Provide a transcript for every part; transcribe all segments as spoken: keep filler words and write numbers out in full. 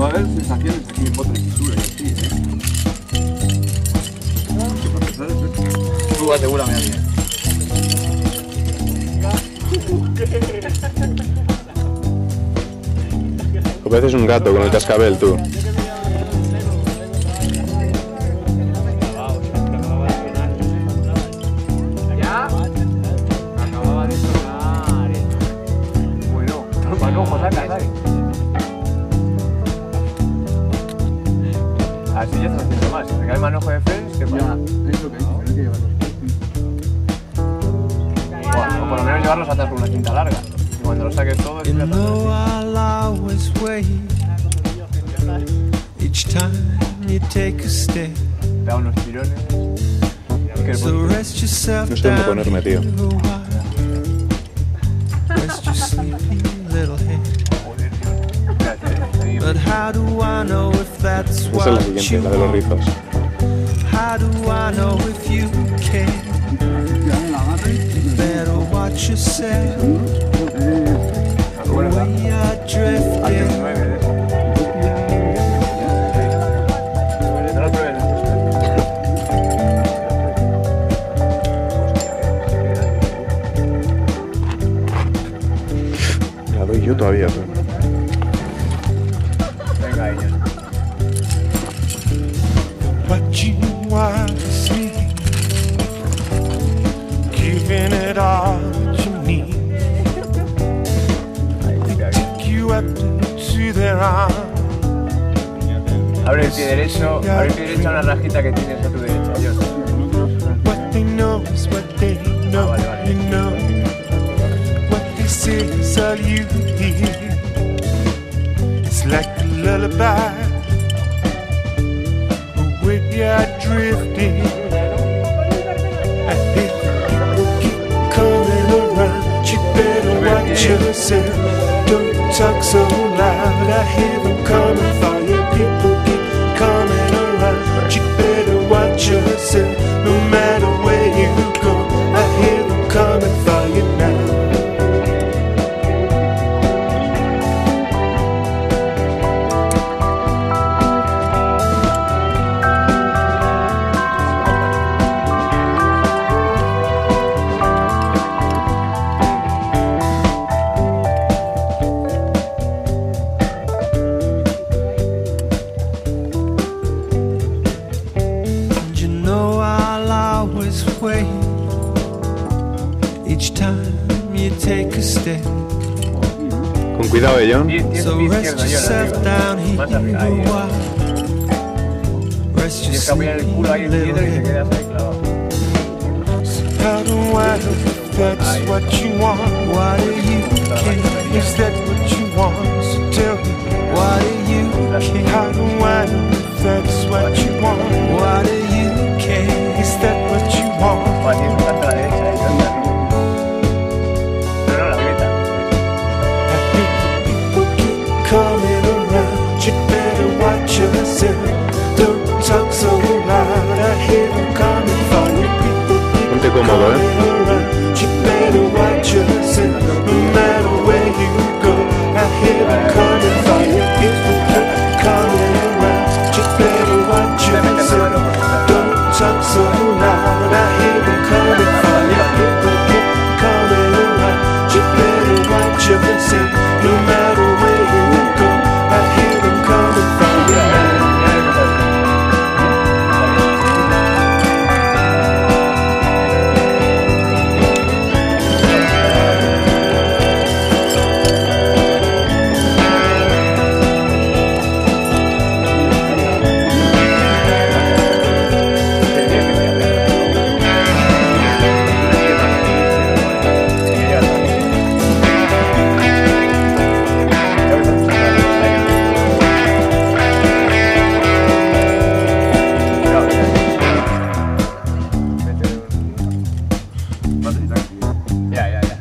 va a haber sensaciones aquí en Potres y Sur, sí, ¿eh? Tú asegúrame a mí. O pareces un gato con el cascabel, tú. ¿Ya? Acababa de sonar. Bueno, manojo, saca, ¿sabes? Así ya estás haciendo más. Me cae el manojo de Friends, ¿qué pasa? Ya, es lo que hay, hay que llevarlo. O por lo menos llevarlos atrás con una cinta larga. Y cuando lo saques todo, es una da unos tirones. No sé dónde ponerme, tío. Esa es la siguiente, la de los rizos. La doy yo todavía, tú. Venga, ella. What you want is me, giving it all you need. Take you up to their arms. Abre el pie derecho, abre el pie derecho a una rajita que tienes a tu derecha, Dios. What they know is what they know, Ah, vale, vale. you know. What they say is all you hear. It's like a lullaby. We are drifting. I hate people keep coming around. You better watch yourself. Don't talk so loud. I hear them coming for you. People keep coming around. You better watch yourself. No matter where you go, I hear them coming for you now. Con cuidado, eh, John. Tienes tienes pie izquierdo, yo arriba. Más arriba, ahí. Tienes que apoyar el culo ahí en el piedra y te quedas ahí clavado. How do I know if that's what you want? Why do you care? Is that what you want? So tell me, why do you care? How do I know if that's what you want? Why do you care? Is that what you want? Joder, tienes que estar a la derecha y yo hacia arriba. No, no, la grieta. People keep coming around. You better watch yourself. Don't talk so loud. I hear them coming for you. People keep Ponte cómodo, eh. coming around. You better watch yourself. No matter where you go, I hear them coming for you. People keep coming around. You better watch yourself. Don't talk so loud. I hear them coming for you. People keep coming around. You better watch yourself. No matter where you go, I hear them coming for you. Ya, ya, ya.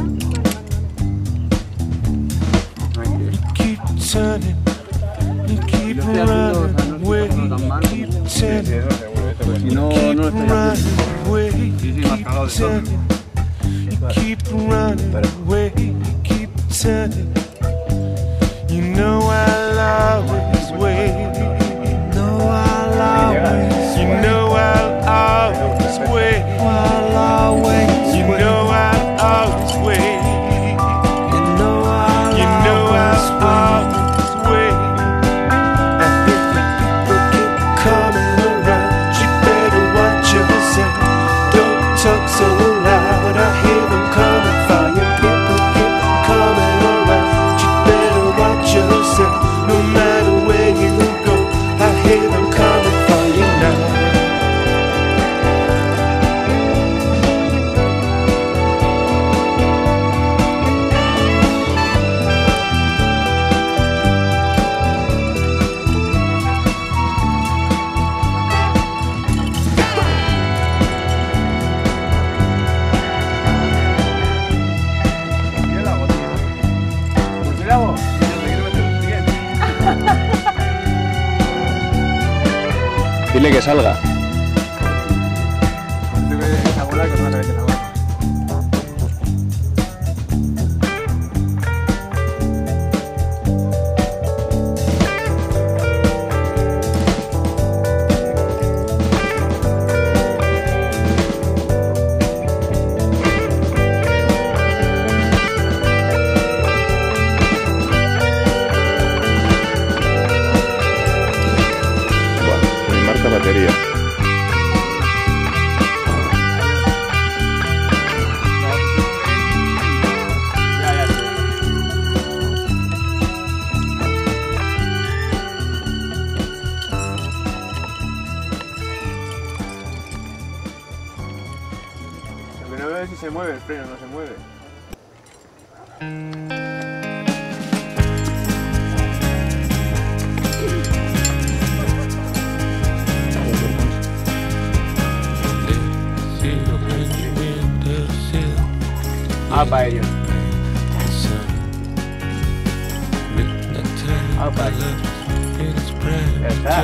Keep turning, you keep running away, keep turning, Si no, no lo estoy haciendo. away, Sí, sí, me has keep cagado de todo. turning, you keep running away, keep turning. You know I'll always wait. No, I'll always, you know I'll always wait. I'll always, you know I'll always wait. You know I'll, you know I'll always wait. I hear the people keep coming around. You better watch yourself. Don't talk so loud. I hear them coming for you. People keep coming around. You better watch yourself. No matter where you go, I hear them coming for you now. Dile que salga. Buah, mi marca batería. Lo que no veo es si se mueve el freno, no se mueve. Ah, para ellos. Ah, para ellos. Ya está.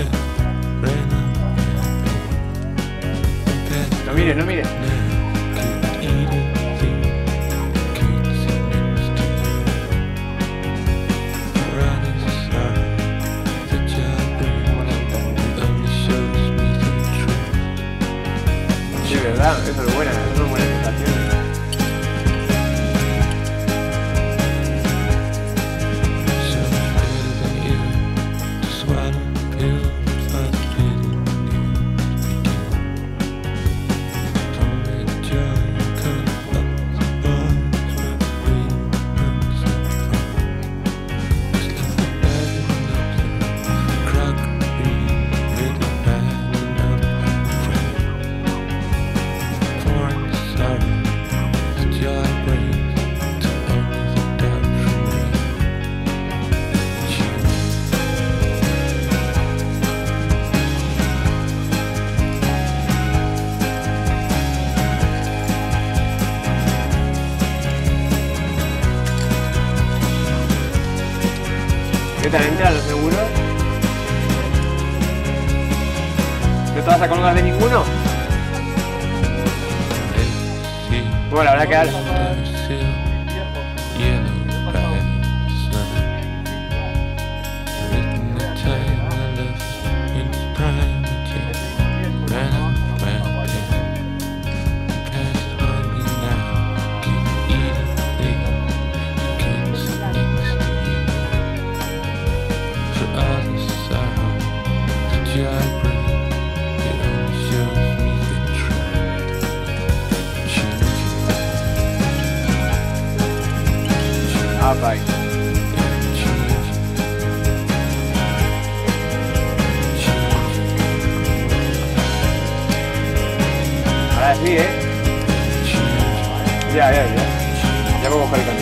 No mires, no mires. Sí, verdad, eso es buena, eso es buena sensación. ¿Qué tal entran los seguros? ¿No te vas a colgar de ninguno? Bueno, la verdad que ahora... Ah, bye. Ahora sí, ¿eh? Ya, ya, ya. Ya puedo coger el camino.